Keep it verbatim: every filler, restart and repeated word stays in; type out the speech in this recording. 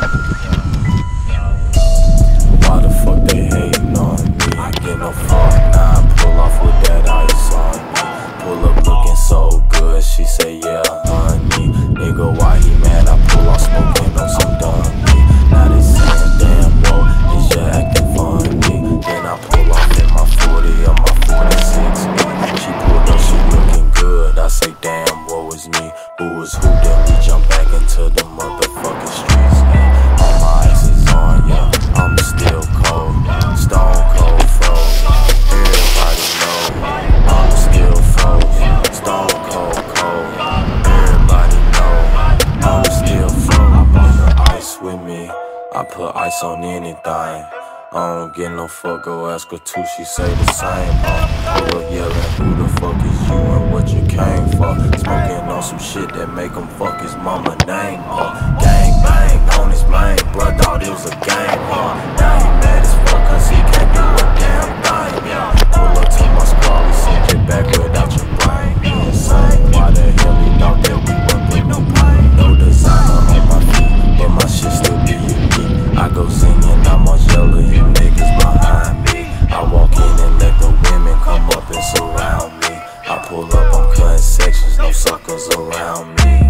Why the fuck they hating on me? I get no fuck, now I pull off with that ice on me. Pull up looking so good, she say yeah, honey. Nigga, why he mad? I pull off smoking on some dummy. Now they saying, damn, whoa, is you acting funny? Then I pull off in my forty or my forty-six. She pulled up, she looking good. I say, damn, woe is me. Who is who? Then we jump back into the motherfucking streets. All my ice is on, yeah, I'm still cold, stone cold froze. Everybody know I'm still froze, stone cold cold. Everybody know I'm still froze. I brought the ice with me, I put ice on anything. I don't get no fuck, go ask her too, she say the same. Uh, pull up yelling, who the fuck is you and what you came for? Smoking on some shit that make him fuck his mama name. Uh, gang bang on his main, bruh, thought it was a game. Uh, now he mad as fuck cause he can't do a damn thing. Yeah. Pull up to my squad, we say get back without your brain. You insane, why the hell he thought that we wouldn't bring no pain? No designer on my feet, but my shit still be unique. I go singing, I'm on yellow, you niggas behind me. I walk in and let the women come up and surround me. I pull up, I'm cutting sections, no suckers around me.